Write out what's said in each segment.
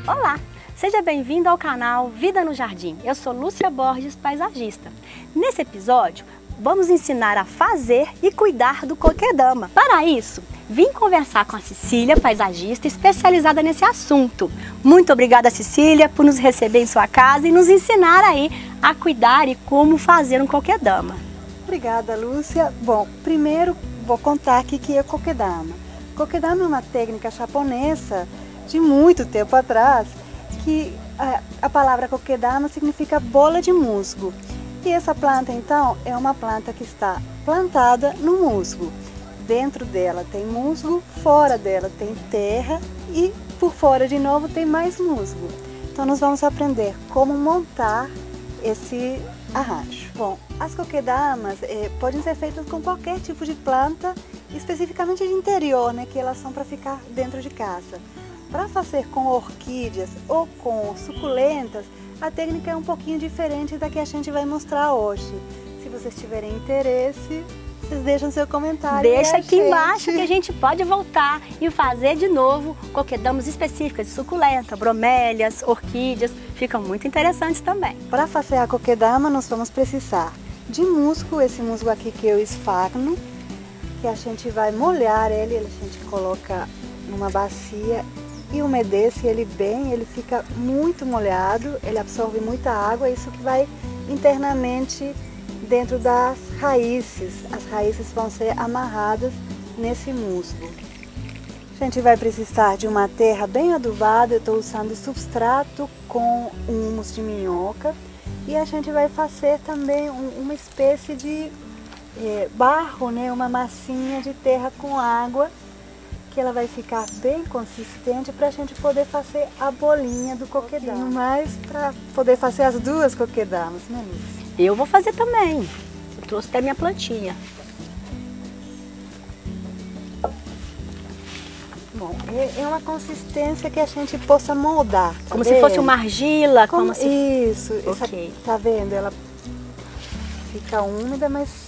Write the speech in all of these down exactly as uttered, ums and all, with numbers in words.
Olá, seja bem-vindo ao canal Vida no Jardim. Eu sou Lúcia Borges, paisagista. Nesse episódio, vamos ensinar a fazer e cuidar do coquedama. Para isso, vim conversar com a Cecília, paisagista especializada nesse assunto. Muito obrigada, Cecília, por nos receber em sua casa e nos ensinar aí a cuidar e como fazer um coquedama. Obrigada, Lúcia. Bom, primeiro vou contar aqui que é coquedama. Coquedama é uma técnica japonesa de muito tempo atrás, que a, a palavra coquedama significa bola de musgo. E essa planta, então, é uma planta que está plantada no musgo. Dentro dela tem musgo, fora dela tem terra e por fora de novo tem mais musgo. Então nós vamos aprender como montar esse arranjo. Bom, as coquedamas eh, podem ser feitas com qualquer tipo de planta, especificamente de interior, né, que elas são para ficar dentro de casa. Para fazer com orquídeas ou com suculentas, a técnica é um pouquinho diferente da que a gente vai mostrar hoje. Se vocês tiverem interesse, vocês deixam seu comentário. Deixa aqui gente... embaixo que a gente pode voltar e fazer de novo coquedamas específicas de suculenta, bromélias, orquídeas. Ficam muito interessantes também. Para fazer a coquedama, nós vamos precisar de musgo, esse musgo aqui que eu esfagno, que a gente vai molhar ele, a gente coloca numa bacia e umedece ele bem, ele fica muito molhado, ele absorve muita água, isso que vai internamente dentro das raízes. As raízes vão ser amarradas nesse musgo. A gente vai precisar de uma terra bem adubada, eu estou usando substrato com humus de minhoca. E a gente vai fazer também um, uma espécie de é, barro, né, uma massinha de terra com água, que ela vai ficar bem consistente para a gente poder fazer a bolinha do coquedama. Mas para poder fazer as duas coquedamas, né, Lúcia? Eu vou fazer também. Eu trouxe até minha plantinha. Bom, é uma consistência que a gente possa moldar. Tá como vendo? se fosse uma argila. Como, como se... Isso, okay. Essa, tá vendo? Ela fica úmida, mas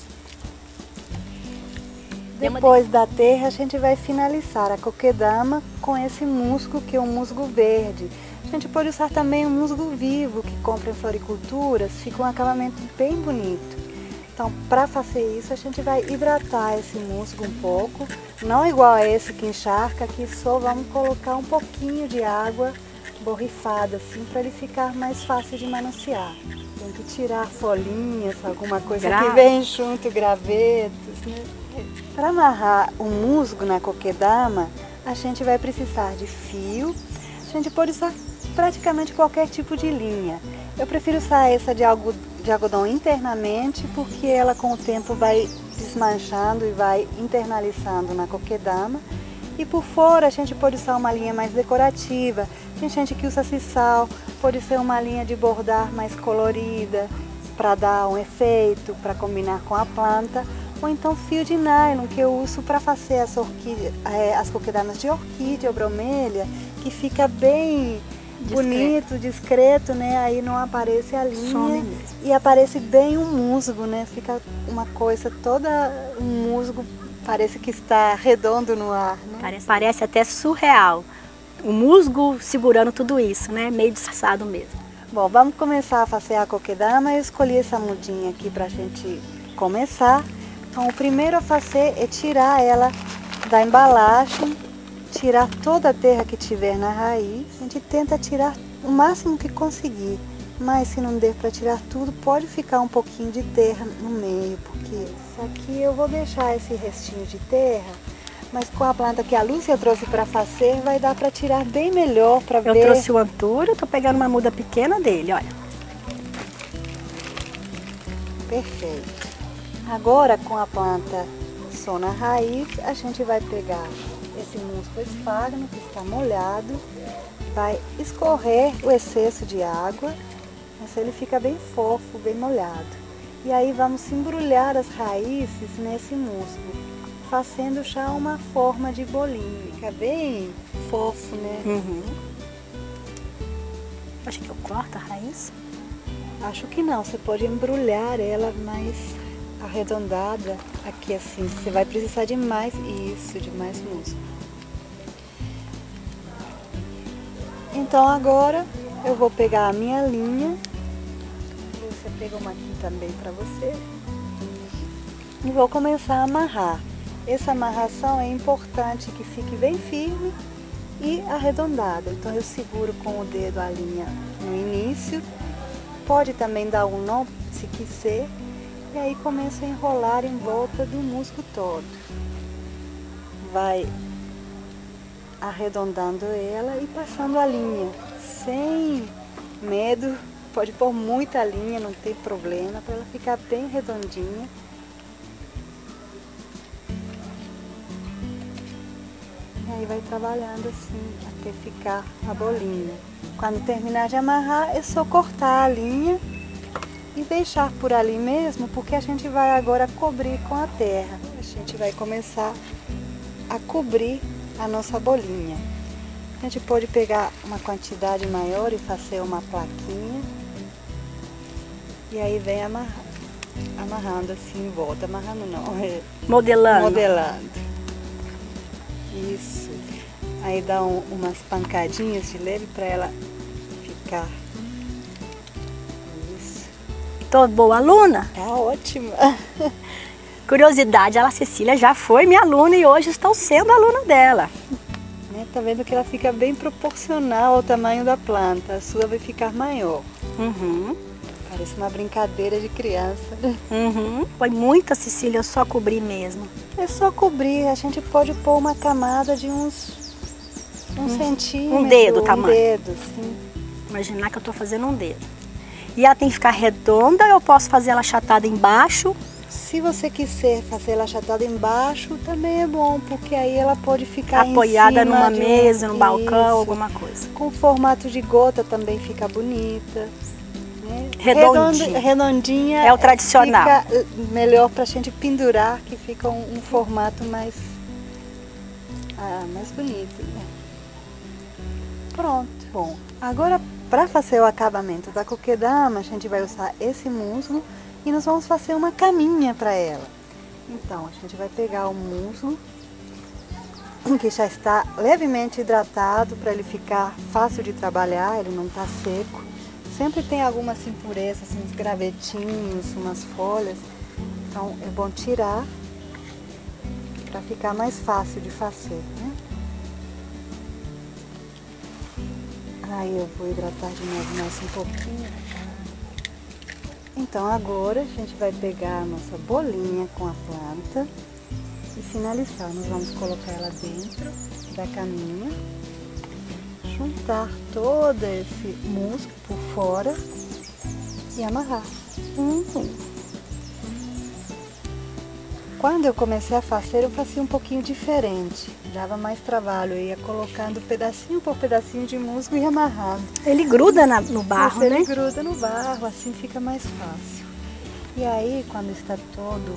depois da terra a gente vai finalizar a coquedama com esse musgo, que é um musgo verde. A gente pode usar também um musgo vivo que compra em floriculturas, fica um acabamento bem bonito. Então, para fazer isso, a gente vai hidratar esse musgo um pouco, não igual a esse que encharca, aqui só vamos colocar um pouquinho de água borrifada, assim, para ele ficar mais fácil de manusear. Tem que tirar folhinhas, alguma coisa Gra... que vem junto, gravetos, né? Para amarrar o musgo na coquedama, a gente vai precisar de fio. A gente pode usar praticamente qualquer tipo de linha. Eu prefiro usar essa de algodão internamente, porque ela com o tempo vai desmanchando e vai internalizando na coquedama. E por fora a gente pode usar uma linha mais decorativa. Tem gente que usa sisal, pode ser uma linha de bordar mais colorida, para dar um efeito, para combinar com a planta. Ou então fio de nylon, que eu uso para fazer as, orquídeas, as coquedamas de orquídea ou bromélia, que fica bem discreto. bonito, discreto, né? Aí não aparece a linha e aparece bem um musgo, né? Fica uma coisa toda, um musgo, parece que está redondo no ar, né? Parece, parece até surreal. O musgo segurando tudo isso, né? Meio disfarçado mesmo. Bom, vamos começar a fazer a coquedama. Eu escolhi essa mudinha aqui para a gente começar. Então, o primeiro a fazer é tirar ela da embalagem, tirar toda a terra que tiver na raiz. A gente tenta tirar o máximo que conseguir, mas se não der para tirar tudo, pode ficar um pouquinho de terra no meio, porque isso aqui eu vou deixar esse restinho de terra, mas com a planta que a Lúcia trouxe para fazer, vai dar para tirar bem melhor, para ver. Eu trouxe o antúrio, eu tô pegando uma muda pequena dele, olha. Perfeito. Agora, com a planta só na raiz, a gente vai pegar esse musgo esfagno que está molhado, vai escorrer o excesso de água, mas ele fica bem fofo, bem molhado. E aí vamos embrulhar as raízes nesse musgo, fazendo já uma forma de bolinho. Fica bem fofo, né? Uhum. Acho que eu corto a raiz? Acho que não, você pode embrulhar ela mais arredondada aqui assim. Você vai precisar de mais, isso, de mais musgo. Então agora eu vou pegar a minha linha, você pega uma aqui também para você, e vou começar a amarrar. Essa amarração é importante que fique bem firme e arredondada. Então eu seguro com o dedo a linha no início, pode também dar um nó se quiser, e aí começo a enrolar em volta do musgo todo. Vai arredondando ela e passando a linha, sem medo, pode pôr muita linha, não tem problema, para ela ficar bem redondinha. E aí vai trabalhando assim, até ficar a bolinha. Quando terminar de amarrar, é só cortar a linha e deixar por ali mesmo, porque a gente vai agora cobrir com a terra. A gente vai começar a cobrir a nossa bolinha. A gente pode pegar uma quantidade maior e fazer uma plaquinha. E aí vem amarrar, amarrando assim em volta. Amarrando não, é modelando. Modelando. Isso. Aí dá um, umas pancadinhas de leve para ela ficar. Isso. Tô boa aluna? Tá ótima. Curiosidade, ela Cecília já foi minha aluna e hoje estou sendo aluna dela. Né, tá vendo que ela fica bem proporcional ao tamanho da planta. A sua vai ficar maior. Uhum. Parece uma brincadeira de criança. Uhum. Foi muita, Cecília, só cobrir mesmo. É só cobrir. A gente pode pôr uma camada de uns um, um centímetro. Um dedo o tamanho. Um dedo, sim. Imaginar que eu estou fazendo um dedo. E ela tem que ficar redonda ou eu posso fazer ela achatada embaixo? Se você quiser fazer ela achatada embaixo, também é bom, porque aí ela pode ficar apoiada em cima numa de mesa, um... num balcão, Isso. alguma coisa. Com formato de gota também fica bonita. Né? Redondinha. Redondinha. É o tradicional. Fica melhor pra gente pendurar, que fica um, um formato mais, ah, mais bonito. Né? Pronto. Bom, agora para fazer o acabamento da kokedama, a gente vai usar esse musgo e nós vamos fazer uma caminha para ela. Então, a gente vai pegar o musgo, que já está levemente hidratado, para ele ficar fácil de trabalhar, ele não está seco. Sempre tem algumas impurezas, uns gravetinhos, umas folhas, então é bom tirar para ficar mais fácil de fazer, né? Aí eu vou hidratar de novo mais um pouquinho. Então agora a gente vai pegar a nossa bolinha com a planta e finalizar. Nós vamos colocar ela dentro da caminha, juntar todo esse musgo por fora e amarrar. Uhum. Quando eu comecei a fazer, eu fazia um pouquinho diferente. Dava mais trabalho, eu ia colocando pedacinho por pedacinho de musgo e amarrando. Ele gruda na, no barro, Mas né? Ele gruda no barro, assim fica mais fácil. E aí, quando está todo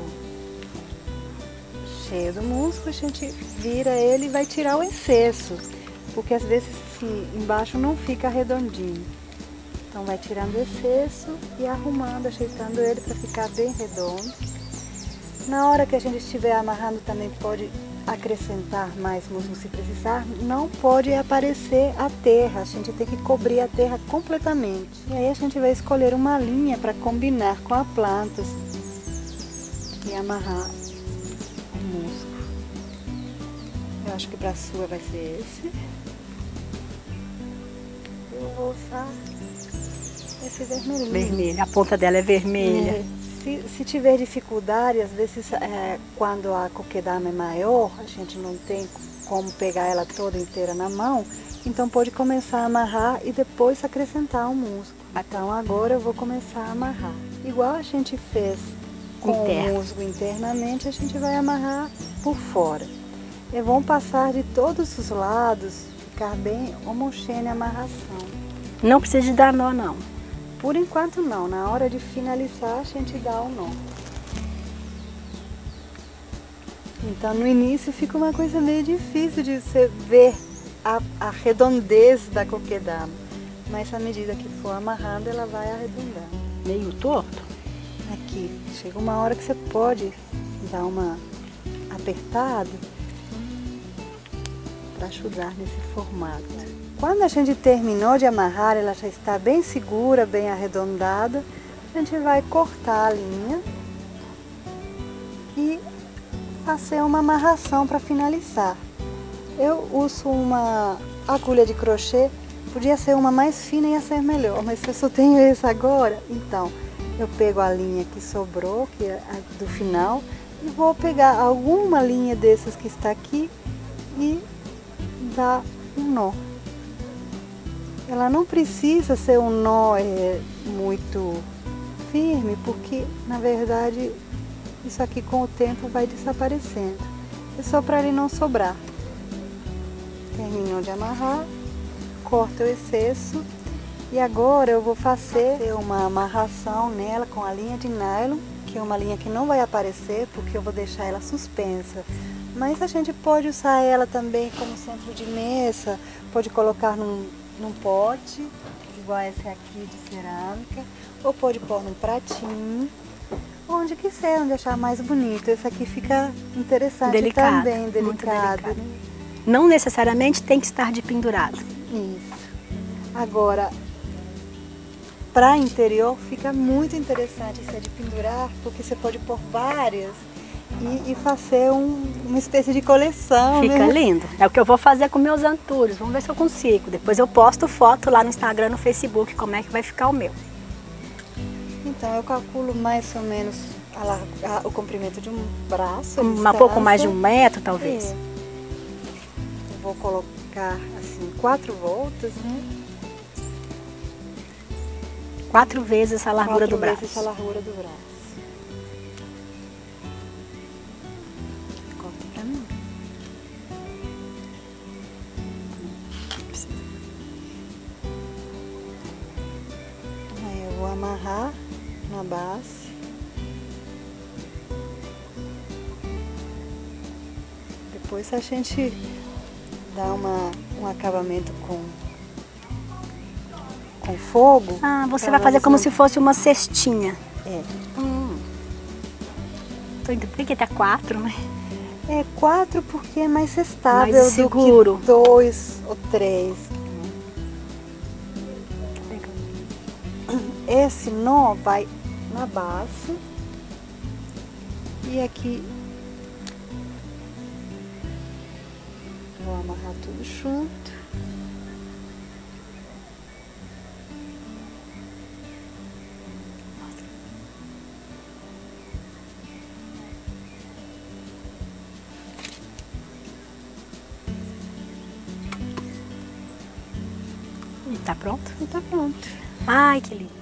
cheio do musgo, a gente vira ele e vai tirar o excesso. Porque às vezes assim, embaixo não fica redondinho. Então vai tirando o excesso e arrumando, ajeitando ele para ficar bem redondo. Na hora que a gente estiver amarrando também pode acrescentar mais musgo se precisar, não pode aparecer a terra, a gente tem que cobrir a terra completamente. E aí a gente vai escolher uma linha para combinar com a planta e amarrar o musgo. Eu acho que para a sua vai ser esse. Eu vou usar esse vermelhinho. Vermelha, a ponta dela é vermelha. É. Se, se tiver dificuldade, às vezes é, quando a kokedama é maior, a gente não tem como pegar ela toda inteira na mão, então pode começar a amarrar e depois acrescentar o musgo. Então agora eu vou começar a amarrar. Igual a gente fez com Interno. o musgo internamente, a gente vai amarrar por fora. E vão passar de todos os lados, ficar bem homogênea a amarração. Não precisa de dar nó, não. Por enquanto não, na hora de finalizar a gente dá o nó. Então no início fica uma coisa meio difícil de você ver a, a redondez da kokedama. Mas à medida que for amarrando ela vai arredondando. Meio torto? Aqui, chega uma hora que você pode dar uma apertada para ajudar nesse formato. Quando a gente terminou de amarrar, ela já está bem segura, bem arredondada, a gente vai cortar a linha e fazer uma amarração para finalizar. Eu uso uma agulha de crochê, podia ser uma mais fina e ia ser melhor, mas se eu só tenho essa agora, então eu pego a linha que sobrou, que é a do final, e vou pegar alguma linha dessas que está aqui e dar um nó. Ela não precisa ser um nó é, muito firme, porque na verdade isso aqui com o tempo vai desaparecendo. É só para ele não sobrar. Terminou de amarrar, corto o excesso e agora eu vou fazer uma amarração nela com a linha de nylon, que é uma linha que não vai aparecer porque eu vou deixar ela suspensa. Mas a gente pode usar ela também como centro de mesa, pode colocar num, num pote, igual esse aqui de cerâmica, ou pode pôr num pratinho, onde quiser, onde achar mais bonito. Esse aqui fica interessante Delicado, também, delicado. muito delicado. Não necessariamente tem que estar de pendurado. Isso. Agora, para interior fica muito interessante isso de pendurar, porque você pode pôr várias e, e fazer um, uma espécie de coleção. Fica né? lindo. É o que eu vou fazer com meus antúrios. Vamos ver se eu consigo. Depois eu posto foto lá no Instagram, no Facebook, como é que vai ficar o meu. Então eu calculo mais ou menos a lar... a, o comprimento de um braço. Um pouco mais de um metro, talvez. É. Eu vou colocar assim quatro voltas, né? Quatro vezes essa largura quatro do braço. vezes essa largura do braço. Corta pra mim. Aí eu vou amarrar na base. Depois a gente dá uma, um acabamento com, com fogo. Ah, você vai fazer como não... se fosse uma cestinha. É. Hum. Tô entendendo. Por que tá quatro, né? É quatro porque é mais estável mais seguro. do que dois ou três. Esse nó vai na base e aqui vou amarrar tudo junto. E tá pronto? E tá pronto. Ai, que lindo.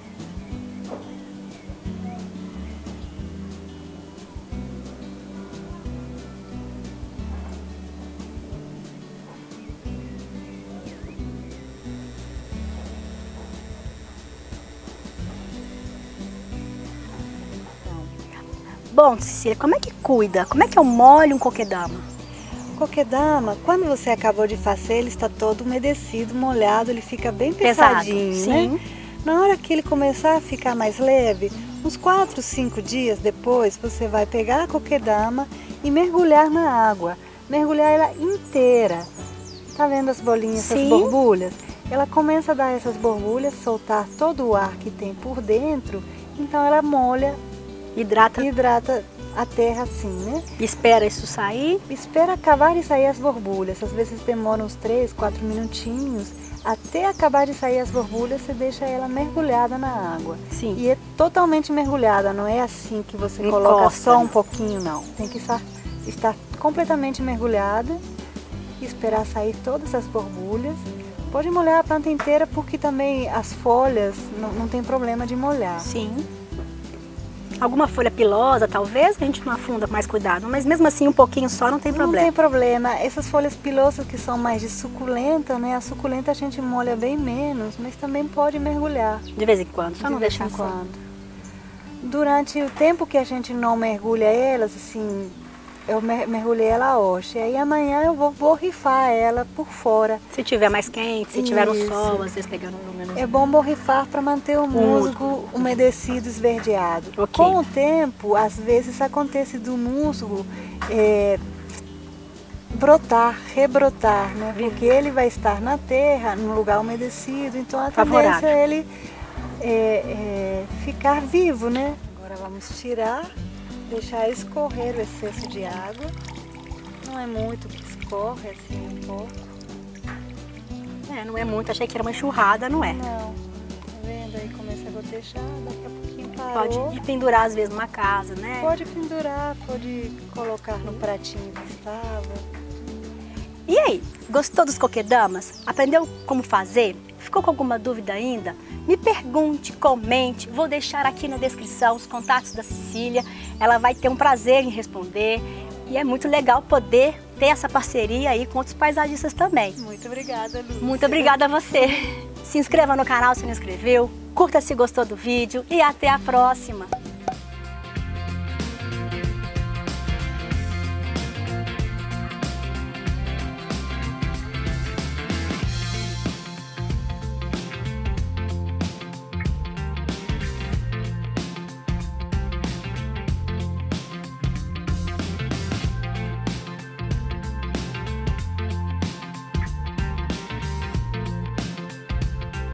Bom, Cecília, como é que cuida? Como é que eu molho um coquedama? O coquedama, quando você acabou de fazer, ele está todo umedecido, molhado, ele fica bem pesadinho, Pesado, né? sim. Na hora que ele começar a ficar mais leve, uns quatro, cinco dias depois, você vai pegar a coquedama e mergulhar na água. Mergulhar ela inteira. Tá vendo as bolinhas, sim. essas borbulhas? Ela começa a dar essas borbulhas, soltar todo o ar que tem por dentro, então ela molha, Hidrata. hidrata a terra assim, né? Espera isso sair. Espera acabar de sair as borbulhas. Às vezes demora uns três, quatro minutinhos. Até acabar de sair as borbulhas, você deixa ela mergulhada na água. Sim. E é totalmente mergulhada, não é assim que você Encosta. coloca só um pouquinho, não. Tem que estar, estar completamente mergulhada e esperar sair todas as borbulhas. Pode molhar a planta inteira, porque também as folhas não, não tem problema de molhar. Sim. Alguma folha pilosa, talvez, a gente não afunda com mais cuidado, mas mesmo assim um pouquinho só não tem problema. Não tem problema. Essas folhas pilosas que são mais de suculenta, né? A suculenta a gente molha bem menos, mas também pode mergulhar. De vez em quando, só de não vez deixar em só. quando. Durante o tempo que a gente não mergulha elas, assim, eu mergulhei ela hoje. Aí amanhã eu vou borrifar ela por fora. Se tiver mais quente, se tiver no Isso. sol, às vezes pegando no menos. É bom borrifar para manter o musgo musgo. umedecido, esverdeado. Ok. Com o tempo, às vezes acontece do musgo é, brotar, rebrotar, né? Porque ele vai estar na terra, num lugar umedecido, então a tendência é ele é, é, ficar vivo, né? Agora vamos tirar, deixar escorrer o excesso de água. Não é muito que escorre, assim, um pouco. É, não é muito, achei que era uma enxurrada, não é? Não, tá vendo aí, começa a gotejar, daqui a pouquinho parou. Pode pendurar às vezes numa casa, né? Pode pendurar, pode colocar no pratinho que estava. E aí, gostou dos coquedamas? Aprendeu como fazer? Ficou com alguma dúvida ainda? Me pergunte, comente, vou deixar aqui na descrição os contatos da Cecília. Ela vai ter um prazer em responder e é muito legal poder ter essa parceria aí com outros paisagistas também. Muito obrigada, Lúcia. Muito obrigada a você. Se inscreva no canal se não inscreveu, curta se gostou do vídeo e até a próxima.